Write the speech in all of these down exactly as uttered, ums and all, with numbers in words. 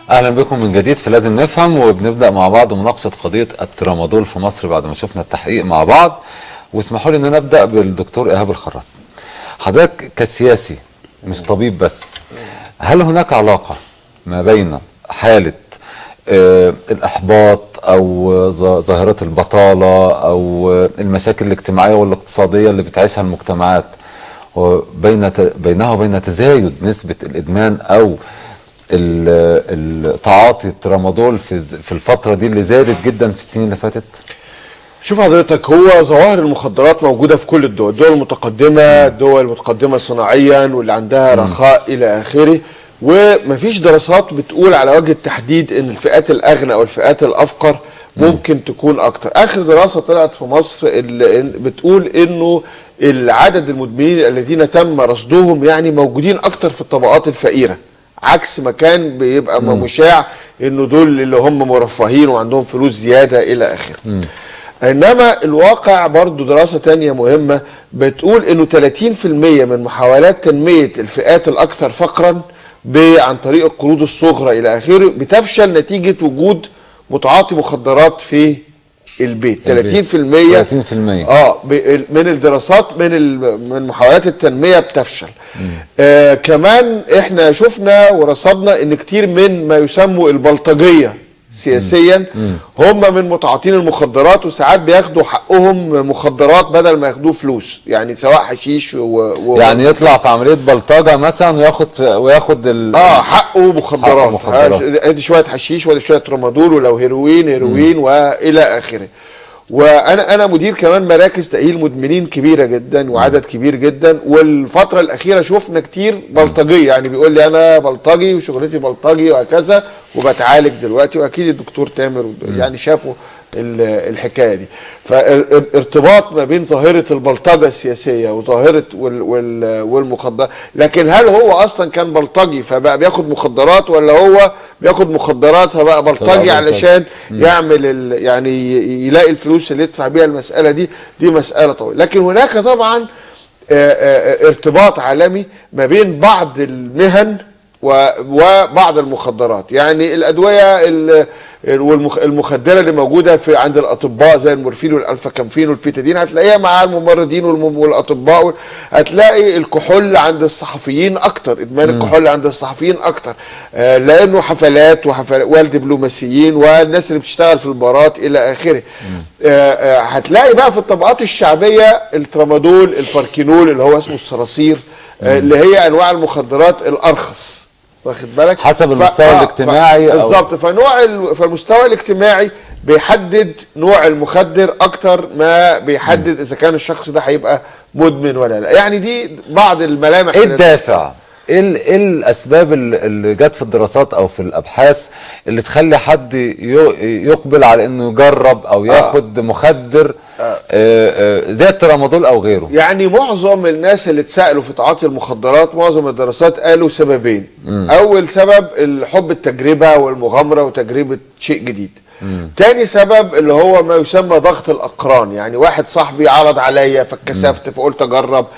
اهلا بكم من جديد في لازم نفهم، وبنبدا مع بعض مناقشه قضيه الترامادول في مصر بعد ما شفنا التحقيق مع بعض. واسمحوا لي ان انا ابدا بالدكتور ايهاب الخراط. حضرتك كسياسي مش طبيب بس، هل هناك علاقه ما بين حاله آه الاحباط او ظاهره البطاله او المشاكل الاجتماعيه والاقتصاديه اللي بتعيشها المجتمعات وبين بينها وبين تزايد نسبه الادمان او التعاطي الترامادول في في الفتره دي اللي زادت جدا في السنين اللي فاتت؟ شوف حضرتك، هو ظواهر المخدرات موجوده في كل الدول، الدول المتقدمه، الدول المتقدمه صناعيا واللي عندها رخاء الى اخره، ومفيش دراسات بتقول على وجه التحديد ان الفئات الاغنى او الفئات الافقر ممكن تكون اكتر. اخر دراسه طلعت في مصر اللي بتقول انه العدد المدمنين الذين تم رصدهم يعني موجودين اكتر في الطبقات الفقيره، عكس ما كان بيبقى مم. مشاع انه دول اللي هم مرفهين وعندهم فلوس زياده الى اخره. انما الواقع برضو دراسه تانية مهمه بتقول انه ثلاثين في المية من محاولات تنميه الفئات الاكثر فقرا عن طريق القروض الصغرى الى اخره بتفشل نتيجه وجود متعاطي مخدرات في البيت. ثلاثين في المية ثلاثين في المية اه من الدراسات من من محاولات التنميه بتفشل. آه كمان احنا شفنا ورصدنا ان كتير من ما يسموا البلطجيه سياسيا مم. هم من متعاطين المخدرات، وساعات بياخدوا حقهم مخدرات بدل ما ياخدوه فلوس، يعني سواء حشيش و... و... يعني يطلع في عمليه بلطجه مثلا وياخد وياخد ال... اه حقه مخدرات، مخدرات. ادي شويه حشيش وادي شويه ترامادول، ولو هيروين هيروين مم. والى اخره. وانا انا مدير كمان مراكز تاهيل مدمنين كبيره جدا وعدد كبير جدا، والفتره الاخيره شفنا كتير بلطجيه، يعني بيقول لي انا بلطجي وشغلتي بلطجي وهكذا وبتعالج دلوقتي، واكيد الدكتور تامر يعني شافوا الحكايه دي. فارتباط ما بين ظاهره البلطجه السياسيه وظاهره والمخدرات، لكن هل هو اصلا كان بلطجي فبقى بياخد مخدرات، ولا هو بياخد مخدرات فبقى بلطجي علشان يعمل يعني يلاقي الفلوس اللي يدفع بيها المساله دي؟ دي مساله طويله. لكن هناك طبعا ارتباط عالمي ما بين بعض المهن وبعض المخدرات، يعني الادويه والمخدره اللي موجوده في عند الاطباء زي المورفين والالفاكامفين والبيتادين هتلاقيها مع الممرضين والاطباء. هتلاقي الكحول عند الصحفيين اكتر، ادمان الكحول عند الصحفيين اكتر، آه لانه حفلات وحفلات والدبلوماسيين والناس اللي بتشتغل في البارات الى اخره. آه آه هتلاقي بقى في الطبقات الشعبيه الترامادول، الباركينول اللي هو اسمه الصراصير، آه اللي هي انواع المخدرات الارخص، واخد بالك، حسب المستوى ف... الاجتماعي بالظبط. فنوع ال... فالمستوى الاجتماعي بيحدد نوع المخدر اكتر ما بيحدد م. اذا كان الشخص ده هيبقى مدمن ولا لا. يعني دي بعض الملامح. ايه الدافع؟ ايه ايه الاسباب اللي جت في الدراسات او في الابحاث اللي تخلي حد يقبل على انه يجرب او ياخد آه. مخدر آه. آه زي الترامادول او غيره؟ يعني معظم الناس اللي اتسالوا في تعاطي المخدرات، معظم الدراسات قالوا سببين. م. اول سبب الحب التجربه والمغامره وتجربه شيء جديد. مم. تاني سبب اللي هو ما يسمى ضغط الاقران، يعني واحد صاحبي عرض عليا فاتكسفت فقلت اجرب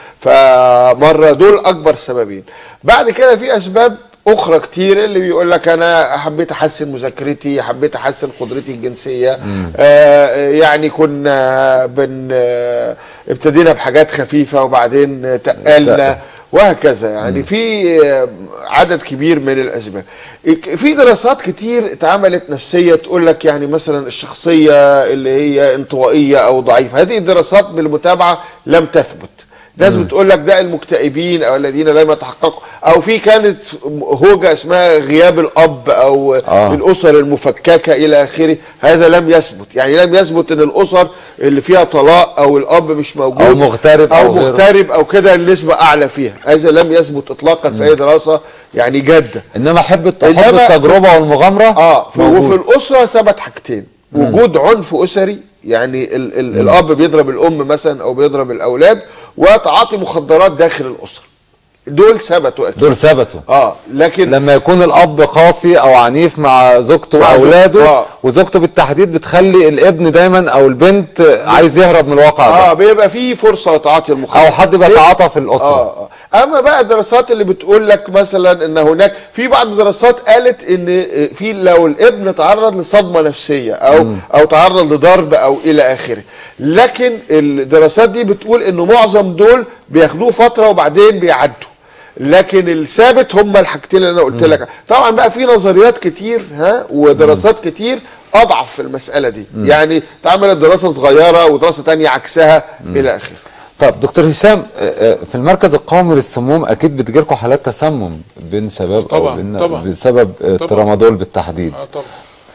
فمره. دول اكبر سببين. بعد كده في اسباب اخرى كتير، اللي بيقول لك انا حبيت احسن مذاكرتي، حبيت احسن قدرتي الجنسيه، آه يعني كنا بن آه ابتدينا بحاجات خفيفه وبعدين تقلنا وهكذا. يعني في عدد كبير من الاسباب. في دراسات كتير اتعملت نفسيه تقول لك يعني مثلا الشخصيه اللي هي انطوائيه او ضعيفه، هذه الدراسات بالمتابعه لم تثبت. ناس بتقول لك ده المكتئبين او الذين لم يتحققوا، او في كانت هوجه اسمها غياب الاب او آه. الاسر المفككه الى اخره، هذا لم يثبت. يعني لم يثبت ان الاسر اللي فيها طلاق او الاب مش موجود او مغترب او, أو مغترب او كده النسبه اعلى فيها، هذا لم يثبت اطلاقا في اي دراسه يعني جاده. انما حب حب التجربه والمغامره اه وفي الاسره ثبت حاجتين: وجود عنف اسري، يعني ال ال الاب بيضرب الام مثلا او بيضرب الاولاد، وتعاطي مخدرات داخل الاسره. دول ثبتوا اكيد، دول ثبتوا اه لكن لما يكون الاب قاسي او عنيف مع زوجته واولاده آه. وزوجته بالتحديد بتخلي الابن دايما او البنت عايز يهرب من الواقع ده، اه بيبقى في فرصه لتعاطي المخدرات او حد بيتعاطى في الاسره. آه. آه. اما بقى الدراسات اللي بتقول لك مثلا ان هناك في بعض الدراسات قالت ان في لو الابن تعرض لصدمه نفسيه او مم. او تعرض لضرب او الى اخره، لكن الدراسات دي بتقول انه معظم دول بياخدوه فتره وبعدين بيعدوا، لكن الثابت هم الحاجتين اللي انا قلت لك. طبعا بقى في نظريات كتير ها ودراسات مم. كتير اضعف في المساله دي، مم. يعني اتعملت دراسه صغيره ودراسه ثانيه عكسها مم. الى اخره. طب دكتور هشام، في المركز القومي للسموم اكيد بتجي لكم حالات تسمم بين شباب طبعا او بين طبعا بسبب الترامادول بالتحديد. اه طبعا.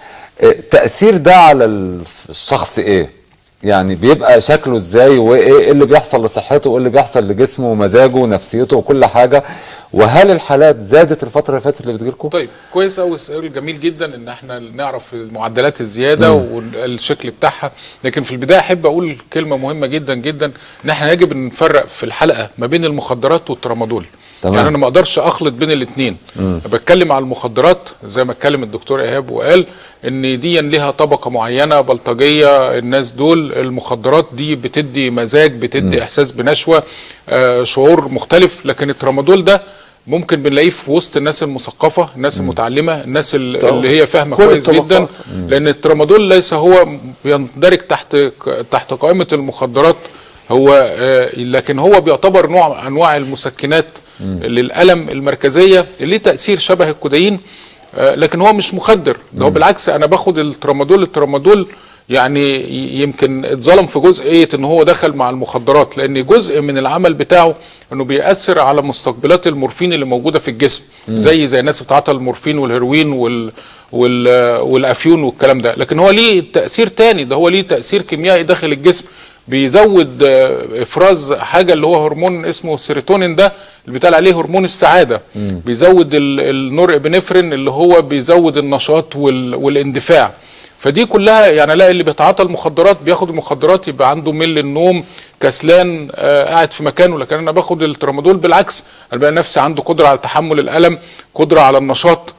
التاثير ده على الشخص ايه؟ يعني بيبقى شكله ازاي، وايه اللي بيحصل لصحته وايه اللي بيحصل لجسمه ومزاجه ونفسيته وكل حاجه؟ وهل الحالات زادت الفتره اللي فاتت اللي بتجيلكم؟ طيب كويس قوي، سؤال جميل جدا ان احنا نعرف معدلات الزياده مم. والشكل بتاعها. لكن في البدايه احب اقول كلمه مهمه جدا جدا، ان احنا يجب ان نفرق في الحلقه ما بين المخدرات والترامادول. تمام. يعني انا ما اقدرش اخلط بين الاثنين. بتكلم على المخدرات زي ما اتكلم الدكتور ايهاب وقال ان دي ليها طبقه معينه بلطجيه، الناس دول المخدرات دي بتدي مزاج، بتدي م. احساس بنشوه، آه شعور مختلف. لكن الترامادول ده ممكن بنلاقيه في وسط الناس المثقفه، الناس م. المتعلمه، الناس اللي هي فاهمه كويس جدا. م. لان الترامادول ليس هو بيندرج تحت تحت قائمه المخدرات، هو آه لكن هو بيعتبر نوع انواع المسكنات م. للالم المركزيه اللي تاثير شبه الكودايين، آه لكن هو مش مخدر. ده هو بالعكس، انا باخد الترامادول الترامادول يعني يمكن اتظلم في جزئيه ان هو دخل مع المخدرات، لان جزء من العمل بتاعه انه بيأثر على مستقبلات المورفين اللي موجوده في الجسم، م. زي زي الناس بتاعت المورفين والهيروين وال وال والافيون والكلام ده. لكن هو ليه تأثير تاني، ده هو ليه تأثير كيميائي داخل الجسم، بيزود افراز حاجه اللي هو هرمون اسمه السيروتونين، ده اللي بيتقال عليه هرمون السعاده. مم. بيزود النور ابنفرين اللي هو بيزود النشاط والاندفاع. فدي كلها يعني الاقي اللي بيتعاطى المخدرات بياخد المخدرات يبقى عنده ميل النوم، كسلان، آه قاعد في مكانه. لكن انا باخد الترامادول بالعكس، انا بلاقي نفسي عنده قدره على تحمل الالم، قدره على النشاط،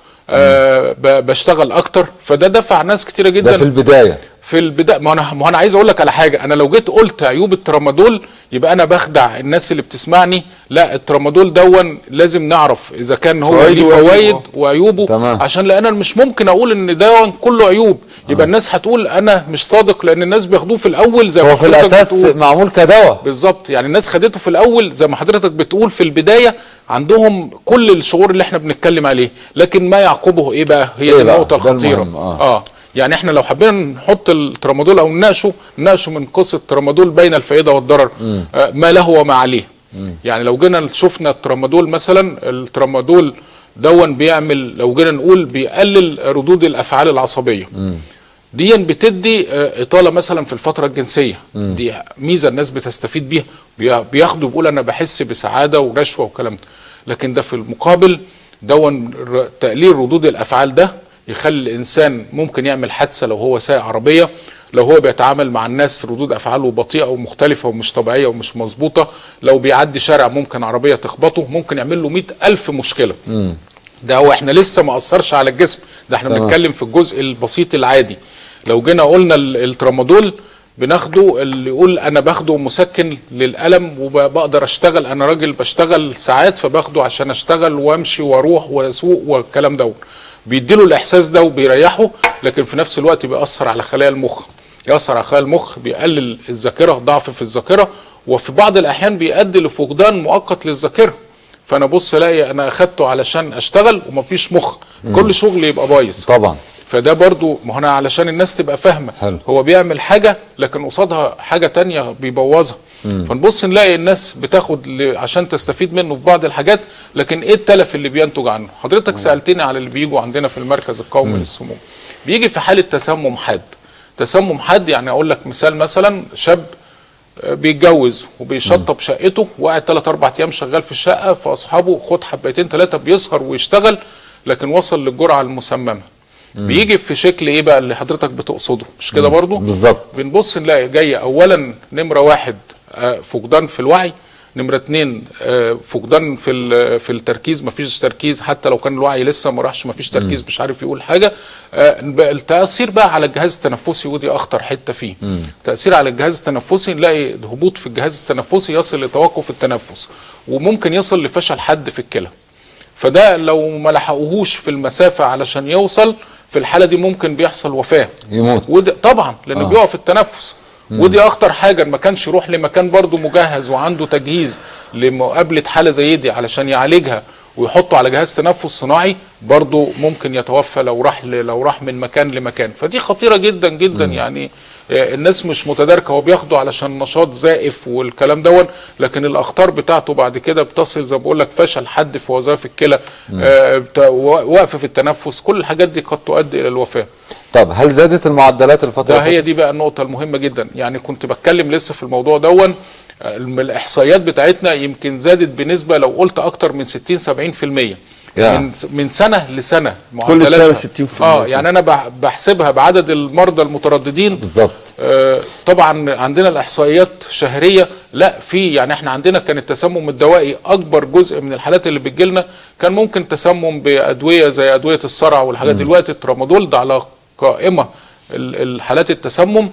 آه بشتغل اكتر. فده دفع ناس كتيره جدا. ده في البدايه في البدايه. ما انا ما انا عايز اقول لك على حاجه، انا لو جيت قلت عيوب الترامادول يبقى انا بخدع الناس اللي بتسمعني. لا، الترامادول دون لازم نعرف اذا كان هو ليه فوائد وعيوبه. تمام. عشان لان انا مش ممكن اقول ان ده كله عيوب، يبقى آه. الناس هتقول انا مش صادق، لان الناس بياخدوه في الاول زي ما حضرتك بتقول، هو في الاساس معمول كدواء بالظبط. يعني الناس خدته في الاول زي ما حضرتك بتقول في البدايه، عندهم كل الشعور اللي احنا بنتكلم عليه، لكن ما يعقبه ايه بقى؟ هي دي النقطه الخطيره. آه. اه يعني احنا لو حبينا نحط الترامادول او نناقشه نناقشه من قصه الترامادول بين الفائده والضرر، آه ما له وما عليه. مم. يعني لو جينا شفنا الترامادول مثلا، الترامادول دون بيعمل، لو جينا نقول بيقلل ردود الافعال العصبيه. مم. دي بتدي اطاله مثلا في الفتره الجنسيه. مم. دي ميزه الناس بتستفيد بيها، بياخدوا بيقول انا بحس بسعاده ونشوه والكلام ده. لكن ده في المقابل دون تقليل ردود الافعال ده يخلي الانسان ممكن يعمل حادثه لو هو سايق عربيه، لو هو بيتعامل مع الناس ردود افعاله بطيئه ومختلفه ومش طبيعيه ومش مظبوطه، لو بيعدي شارع ممكن عربيه تخبطه، ممكن يعمل له مئة ألف مشكله. مم. ده هو احنا لسه ما اثرش على الجسم، ده احنا بنتكلم في الجزء البسيط العادي. لو جينا قلنا الترامادول بناخده، اللي يقول انا باخده مسكن للالم وبقدر اشتغل، انا راجل بشتغل ساعات فباخده عشان اشتغل وامشي واروح واسوق والكلام ده، بيديله الاحساس ده وبيريحه. لكن في نفس الوقت بيأثر على خلايا المخ، يأثر على خلايا المخ، بيقلل الذاكره، ضعف في الذاكره، وفي بعض الاحيان بيؤدي لفقدان مؤقت للذاكره. فانا بص الاقي انا اخدته علشان اشتغل ومفيش مخ، مم. كل شغل يبقى بايظ طبعا. فده برضو ما هنا علشان الناس تبقى فاهمه، هو بيعمل حاجه لكن قصادها حاجه تانية بيبوظها. مم. فنبص نلاقي الناس بتاخد عشان تستفيد منه في بعض الحاجات، لكن ايه التلف اللي بينتج عنه؟ حضرتك مم. سالتني على اللي بيجوا عندنا في المركز القومي مم. للسموم. بيجي في حاله تسمم حاد. تسمم حاد يعني اقول لك مثال، مثلا شاب بيتجوز وبيشطب شقته وقاعد ثلاث اربع ايام شغال في الشقه، فاصحابه خد حبيتين ثلاثه بيسهر ويشتغل، لكن وصل للجرعه المسممه. مم. بيجي في شكل ايه بقى اللي حضرتك بتقصده؟ مش كده برضو؟ بالظبط. بنبص نلاقي جاي اولا نمره واحد فقدان في الوعي، نمره اتنين فقدان في في التركيز، مفيش تركيز حتى لو كان الوعي لسه ما راحش، مفيش تركيز م. مش عارف يقول حاجه. التاثير بقى على الجهاز التنفسي، ودي اخطر حته فيه. م. تاثير على الجهاز التنفسي، نلاقي هبوط في الجهاز التنفسي يصل لتوقف التنفس، وممكن يصل لفشل حاد في الكلى. فده لو ما لحقوهوش في المسافه علشان يوصل، في الحاله دي ممكن بيحصل وفاه، يموت. وده طبعا لانه آه. بيقف التنفس. مم. ودي اخطر حاجه، ما كانش يروح لمكان برضو مجهز وعنده تجهيز لمقابله حاله زي دي علشان يعالجها ويحطه على جهاز تنفس صناعي، برضو ممكن يتوفى لو راح لو راح من مكان لمكان. فدي خطيره جدا جدا. مم. يعني الناس مش متداركه، هو بياخده علشان نشاط زائف والكلام دون، لكن الاخطار بتاعته بعد كده بتصل زي ما بقول لك فشل حاد في وظائف الكلى، آه وقف في التنفس، كل الحاجات دي قد تؤدي الى الوفاه. طب هل زادت المعدلات الفتره؟ ده هي دي بقى النقطه المهمه جدا. يعني كنت بتكلم لسه في الموضوع دون، الاحصائيات بتاعتنا يمكن زادت بنسبه لو قلت اكتر من ستين سبعين في المية من من سنه لسنه، كل سنه ستين في المية. اه يعني انا بحسبها بعدد المرضى المترددين بالظبط. آه طبعا عندنا الاحصائيات شهريه، لا في يعني احنا عندنا كان التسمم الدوائي اكبر جزء من الحالات اللي بتجي لنا كان ممكن تسمم بادويه زي ادويه الصرع والحاجات. دلوقتي الترامادول ده على قائمه الحالات التسمم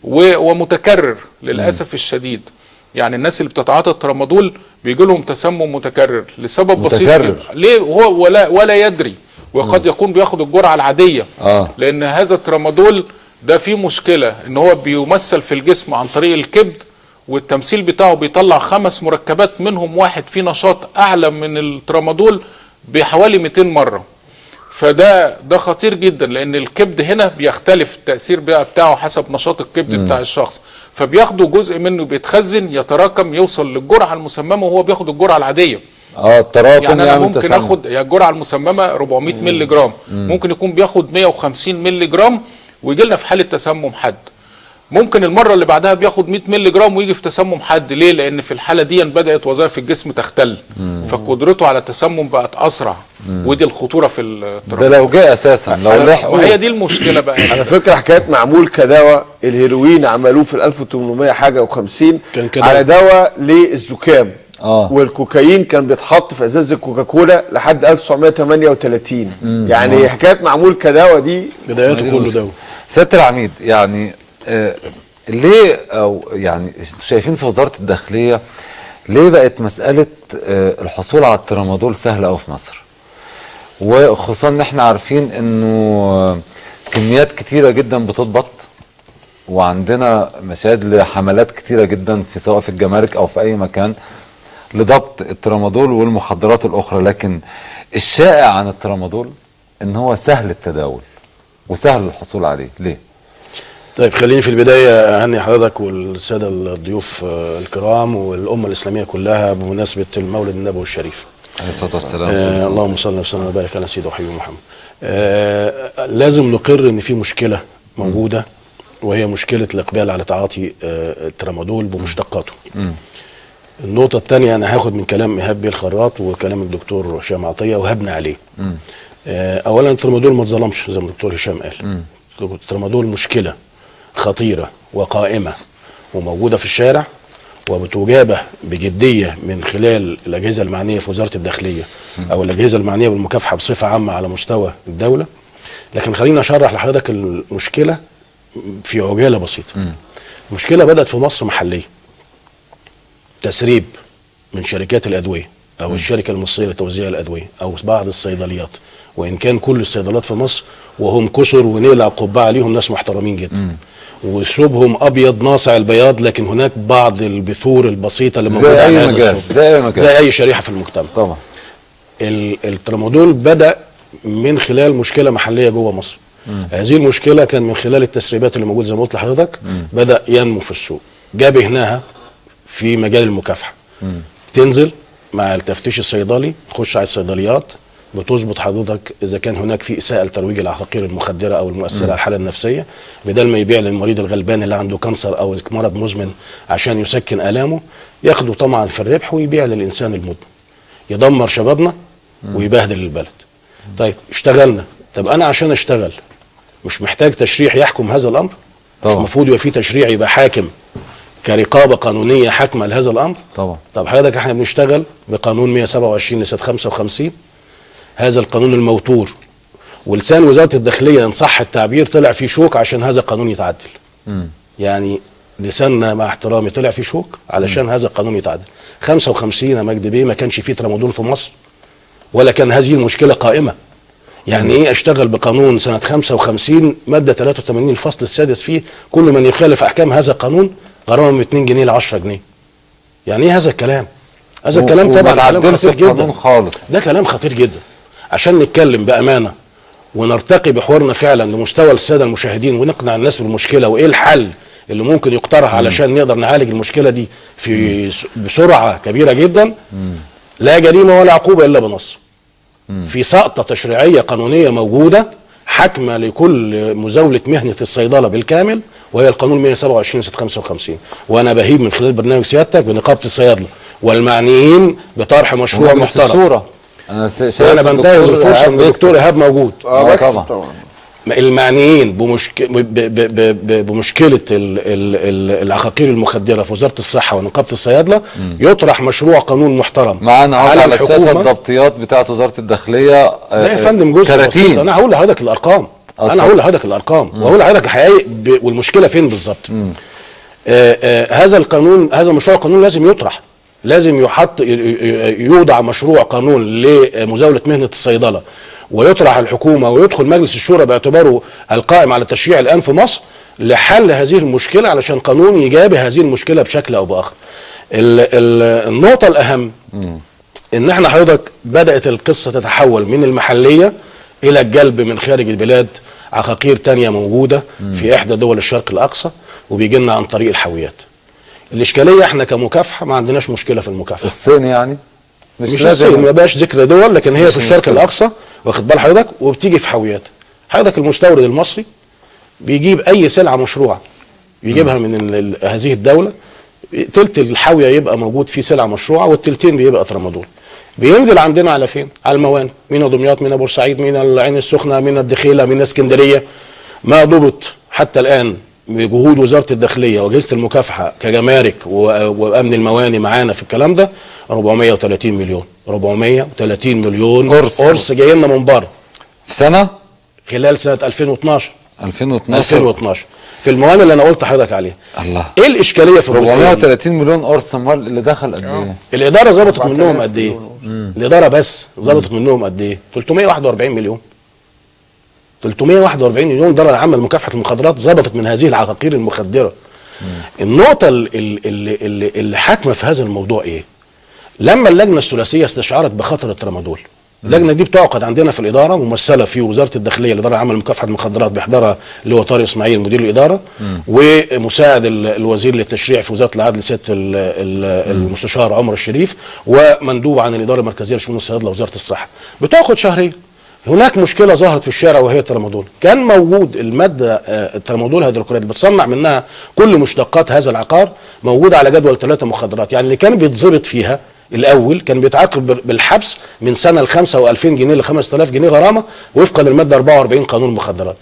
ومتكرر للاسف م. الشديد. يعني الناس اللي بتتعاطى الترامادول بيجي لهم تسمم متكرر لسبب متكرر. بسيط، ليه هو ولا ولا يدري، وقد يكون بياخد الجرعه العاديه. آه. لان هذا الترامادول ده فيه مشكله ان هو بيمثل في الجسم عن طريق الكبد، والتمثيل بتاعه بيطلع خمس مركبات منهم واحد فيه نشاط اعلى من الترامادول بحوالي مئتين مره. فده ده خطير جدا، لان الكبد هنا بيختلف التاثير بقى بتاعه حسب نشاط الكبد م. بتاع الشخص، فبياخدوا جزء منه بيتخزن يتراكم يوصل للجرعه المسممه وهو بياخد الجرعه العاديه. اه التراكم يعني انا ممكن تسمم. اخد يعني الجرعه المسممه أربعمئة مللي جرام، ممكن يكون بياخد مئة وخمسين مللي جرام ويجي لنا في حاله تسمم حاد. ممكن المره اللي بعدها بياخد مئة مللي جرام ويجي في تسمم حاد. ليه؟ لان في الحاله دي بدات وظائف الجسم تختل، مم. فقدرته على التسمم بقت اسرع. مم. ودي الخطوره في الترامادول. ده لو جاء اساسا لو لحقوا. وهي دي المشكله بقى. على فكره حكايه معمول كدواء الهيروين عملوه في ألف وثمانمئة حاجه وخمسين على دواء للزكام. آه. والكوكايين كان بيتحط في ازاز الكوكاكولا لحد ألف وتسعمئة وثمانية وثلاثين. مم. يعني آه. حكايه معمول كدواء دي بدايته كله دواء. سياده العميد، يعني آه ليه او يعني شايفين في وزاره الداخليه ليه بقت مساله آه الحصول على الترامادول سهله قوي في مصر؟ وخصوصا ان احنا عارفين انه كميات كتيره جدا بتضبط، وعندنا مشاهد لحملات كتيره جدا في سواء في الجمارك او في اي مكان لضبط الترامادول والمخدرات الاخرى، لكن الشائع عن الترامادول ان هو سهل التداول وسهل الحصول عليه. ليه؟ طيب خليني في البدايه اهني حضرتك والساده الضيوف الكرام والامه الاسلاميه كلها بمناسبه المولد النبوي الشريف عليه الصلاه والسلام. آه اللهم صل وسلم وبارك على سيدنا وحبيبنا محمد. آه لازم نقر ان في مشكله موجوده، وهي مشكله الاقبال على تعاطي آه الترامادول بمشتقاته. م. النقطه الثانيه، انا هاخد من كلام ايهاب بيه الخراط وكلام الدكتور هشام عطيه وهبني عليه. آه اولا الترامادول ما اتظلمش زي ما الدكتور هشام قال. الترامادول مشكله خطيرة وقائمة وموجودة في الشارع، وبتجابه بجدية من خلال الأجهزة المعنية في وزارة الداخلية أو الأجهزة المعنية بالمكافحة بصفة عامة على مستوى الدولة. لكن خلينا أشرح لحضرتك المشكلة في عجالة بسيطة. م. المشكلة بدأت في مصر محلية، تسريب من شركات الأدوية أو م. الشركة المصرية لتوزيع الأدوية أو بعض الصيدليات، وإن كان كل الصيدليات في مصر وهم كسر ونقلع قبعة عليهم ناس محترمين جدا. م. وثوبهم ابيض ناصع البياض، لكن هناك بعض البثور البسيطه اللي موجوده على هذا الثوب زي اي مكان، زي اي شريحه في المجتمع. طبعا الترامادول بدا من خلال مشكله محليه جوه مصر. مم. هذه المشكله كان من خلال التسريبات اللي موجوده زي ما قلت لحضرتك، بدا ينمو في السوق. جابهناها في مجال المكافحه. مم. تنزل مع التفتيش الصيدلي، تخش على الصيدليات، بتظبط حضرتك اذا كان هناك في اساءه لترويج العقاقير المخدره او المؤثره على الحاله النفسيه، بدل ما يبيع للمريض الغلبان اللي عنده كانسر او مرض مزمن عشان يسكن الامه، ياخده طمعا في الربح ويبيع للانسان المدمن، يدمر شبابنا ويبهدل البلد. طيب اشتغلنا، طب انا عشان اشتغل مش محتاج تشريع يحكم هذا الامر؟ طبعا. مش المفروض يبقى في تشريع يبقى حاكم كرقابه قانونيه حاكمه لهذا الامر؟ طبعا. طب حضرتك احنا بنشتغل بقانون مئة وسبعة وعشرين لسنه خمسة وخمسين، هذا القانون الموتور، ولسان وزاره الداخليه ان صح التعبير طلع فيه شوك عشان هذا القانون يتعدل. م. يعني لساننا مع احترامي طلع فيه شوك علشان م. هذا القانون يتعدل. خمسة وخمسين يا مجدي بيه ما كانش فيه ترامادول في مصر، ولا كان هذه المشكله قائمه. يعني ايه اشتغل بقانون سنه خمسة وخمسين ماده ثلاثة وثمانين الفصل السادس فيه كل من يخالف احكام هذا القانون غرامه من اتنين جنيه ل عشرة جنيه. يعني ايه هذا الكلام؟ هذا الكلام طبعا كلام خطير جدا خالص. ده كلام خطير جدا. عشان نتكلم بامانه ونرتقي بحوارنا فعلا لمستوى الساده المشاهدين ونقنع الناس بالمشكله وايه الحل اللي ممكن يقترح علشان نقدر نعالج المشكله دي في بسرعه كبيره جدا. مم. لا جريمه ولا عقوبه الا بنص. في سقطه تشريعيه قانونيه موجوده حاكمه لكل مزاوله مهنه الصيدله بالكامل، وهي القانون مئة وسبعة وعشرين سنه خمسة وخمسين. وانا بهيب من خلال برنامج سيادتك بنقابه الصيادله والمعنيين بطرح مشروع محترم. الصوره انا شايف انا بنتهز الفرصه ان الدكتور ايهاب موجود. اه طبعا طبعا. المعنيين بمشك... ب... ب... ب... بمشكله ال... ال... العقاقير المخدره في وزاره الصحه ونقابه الصيادله م. يطرح مشروع قانون محترم معانا على, على الشاشه الضبطيات بتاعه وزاره الداخليه. لا يا فندم جزء بسيط. انا هقول لحضرتك الارقام أطلع. انا هقول لحضرتك الارقام وهقول لحضرتك الحقائق ب... والمشكله فين بالظبط. هذا القانون هذا مشروع قانون لازم يطرح، لازم يحط يوضع مشروع قانون لمزاوله مهنه الصيدله ويطرح الحكومه ويدخل مجلس الشورى باعتباره القائم على التشريع الان في مصر لحل هذه المشكله علشان قانون يجابه هذه المشكله بشكل او باخر. النقطه الاهم م. ان احنا حضرتك بدات القصه تتحول من المحليه الى الجلب من خارج البلاد عقاقير تانية موجوده م. في احدى دول الشرق الاقصى وبيجي لنا عن طريق الحاويات. الاشكاليه احنا كمكافحه ما عندناش مشكله في المكافحه. الصين يعني مش, مش الصين ما بقاش ذكر دول، لكن هي في الشرق الاقصى واخد بال حضرتك وبتيجي في حاويات. حضرتك المستورد المصري بيجيب اي سلعه مشروعه بيجيبها من هذه الدوله، تلت الحاويه يبقى موجود فيه سلعه مشروعه والتلتين بيبقى ترامادول. بينزل عندنا على فين؟ على الموانئ، من دمياط، من بورسعيد، من العين السخنه، من الدخيله، من اسكندريه. ما ضبط حتى الان بجهود وزاره الداخليه واجهزه المكافحه كجمارك وامن الموانئ معانا في الكلام ده أربعمئة وثلاثين مليون أربعمئة وثلاثين مليون قرص قرص جاي لنا من بره في سنه خلال سنه ألفين واثناشر ألفين واثناشر ألفين واثناشر في الموانئ اللي انا قلت لحضرتك عليها. الله. ايه الاشكاليه في أربعمئة وثلاثين مليون قرص؟ امال اللي دخل قد ايه؟ الاداره ظبطت منهم قد ايه؟ الاداره بس ظبطت منهم قد ايه؟ ثلاثمئة وواحد وأربعين مليون ثلاثمئة وواحد وأربعين مليون دولار عامه لمكافحه المخدرات ظبطت من هذه العقاقير المخدره. مم. النقطه اللي, اللي, اللي حاكمه في هذا الموضوع ايه؟ لما اللجنه الثلاثيه استشعرت بخطر الترامادول، اللجنه دي بتعقد عندنا في الاداره ممثله في وزاره الداخليه الاداره العامه لمكافحه المخدرات بيحضرها اللي هو طارق اسماعيل مدير الاداره، مم. ومساعد الوزير للتشريع في وزاره العدل سياده المستشار عمر الشريف، ومندوب عن الاداره المركزيه لشؤون الصيادله وزاره الصحه. بتاخد شهرين. هناك مشكله ظهرت في الشارع وهي الترامادول. كان موجود الماده الترامادول هيدروكلوريد بتصنع منها كل مشتقات هذا العقار موجوده على جدول ثلاثه مخدرات. يعني اللي كان بيتظبط فيها الاول كان بيتعاقب بالحبس من سنه لخمسة وألفين جنيه ل خمسة آلاف جنيه غرامه وفقا للماده أربعة وأربعين قانون المخدرات.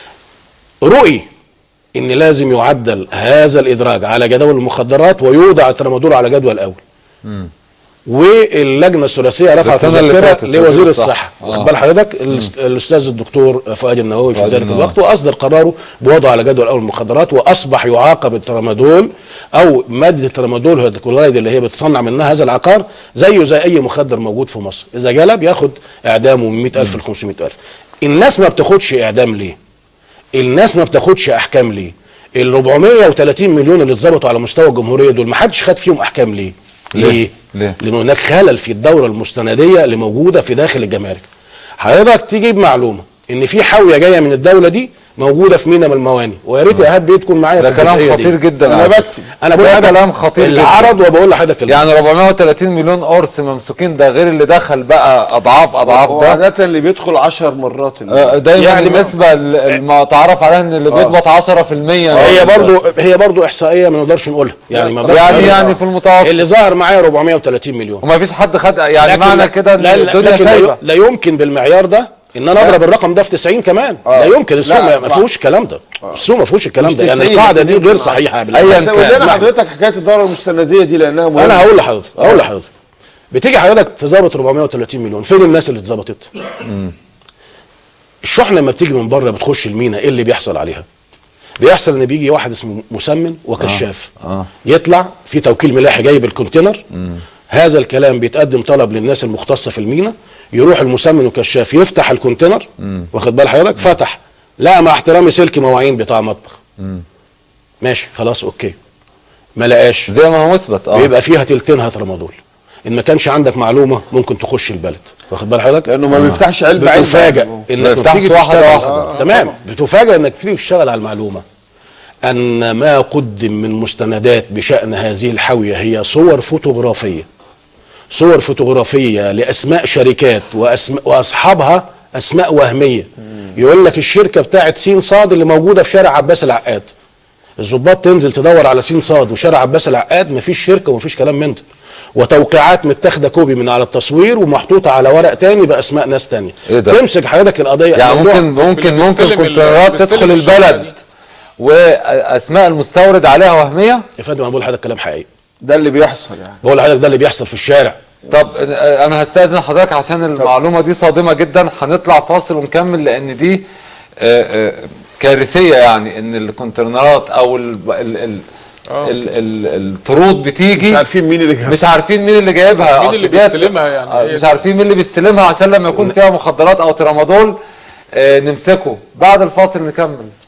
رؤي ان لازم يعدل هذا الادراج على جدول المخدرات ويوضع الترامادول على جدول اول. امم واللجنه الثلاثيه رفعت مذكره لوزير الصحه واخد بال حضرتك الاستاذ الدكتور فؤاد النووي في ذلك الوقت وأصدر قراره بوضعه على جدول اول المخدرات، واصبح يعاقب الترامادول او ماده الترامادول هيدروكلوريد اللي هي بتصنع منها هذا العقار زيه زي اي مخدر موجود في مصر، اذا جلب ياخد اعدامه من مئة ألف ل خمسمئة ألف. الناس ما بتاخدش اعدام ليه؟ الناس ما بتاخدش احكام ليه؟ ال أربعمئة وثلاثين مليون اللي اتظبطوا على مستوى الجمهوريه دول ما حدش خد فيهم احكام ليه؟ ليه؟ ليه؟ لأن هناك خلل في الدورة المستندية اللي موجودة في داخل الجمارك. حضرتك تجيب معلومة إن في حاوية جاية من الدولة دي موجودة في مينا من المواني، ويا ريت إيهاب بيه تكون معايا في الجزئية دي. ده كلام خطير جدا. أنا بكتب أنا بقول ده كلام خطير جدا. العرض وبقول لحضرتك يعني أربعمئة وثلاثين مليون قرص ممسوكين، ده غير اللي دخل بقى أضعاف أضعاف ده. وعادة اللي بيدخل عشر مرات آه دايما يعني النسبة ما تعرف عليها إن اللي آه. بيضبط عشرة في المئة. هي برضو هي برضو إحصائية ما نقدرش نقولها يعني ما يعني يعني في المتوسط اللي ظهر معايا أربعمئة وثلاثين مليون وما فيش حد خد يعني معنى كده الدنيا سايبة. لا يمكن بالمعيار ده ان انا اضرب الرقم ده في تسعين كمان. آه. لا يمكن، السوق ما فيهوش الكلام ده. آه. السوق ما فيهوش الكلام ده، يعني القاعده دي غير صحيحه. ايوه بس قول لنا حضرتك حكايه الدوره المستنديه دي لانها مهمه. انا هقول لحضرتك هقول لحضرتك بتيجي حضرتك تظبط أربعمائة وثلاثين مليون، فين الناس اللي اتظبطت؟ الشحنه لما بتيجي من بره بتخش المينا، ايه اللي بيحصل عليها؟ بيحصل ان بيجي واحد اسمه مسمن وكشاف. آه. آه. يطلع في توكيل ملاحي جايب الكونتينر. مم. هذا الكلام بيتقدم طلب للناس المختصه في المينا، يروح المسمن والكشاف يفتح الكونتينر. واخد بال حضرتك؟ فتح، لا مع احترامي سلك مواعين بتاع مطبخ. مم. ماشي خلاص اوكي. ما لقاش زي ما هو مثبت. اه بيبقى فيها تلتينها ترامادول. ان ما كانش عندك معلومه ممكن تخش البلد. واخد بال حضرتك؟ لانه ما بيفتحش علبه علبه. بتفاجئ انك بتيجي واحده واحده. آه. تمام. بتفاجئ انك تيجي تشتغل على المعلومه ان ما قدم من مستندات بشان هذه الحاويه هي صور فوتوغرافيه. صور فوتوغرافيه لاسماء شركات وأسماء واصحابها اسماء وهميه. يقول لك الشركه بتاعت سين صاد اللي موجوده في شارع عباس العقاد. الضباط تنزل تدور على سين صاد وشارع عباس العقاد، مفيش شركه ومفيش كلام من ده. وتوقيعات متاخده كوبي من على التصوير ومحطوطه على ورق تاني باسماء ناس تانيه. إيه ده؟ تمسك حضرتك القضيه يعني ممكن ممكن ممكن كونتينرات تدخل البلد واسماء المستورد عليها وهميه. يا فندم انا بقول لحضرتك كلام حقيقي. ده اللي بيحصل يعني. بقول لحضرتك ده اللي بيحصل في الشارع. طب انا هستاذن حضرتك عشان المعلومه دي صادمه جدا، هنطلع فاصل ونكمل لان دي كارثيه. يعني ان الكونتينرات او ال ال ال ال ال الطرود بتيجي مش عارفين مين اللي جايبها، مش عارفين مين اللي جايبها، مين اللي بيستلمها يعني، مش عارفين مين اللي بيستلمها عشان لما يكون فيها مخدرات او ترامادول آه نمسكه. بعد الفاصل نكمل.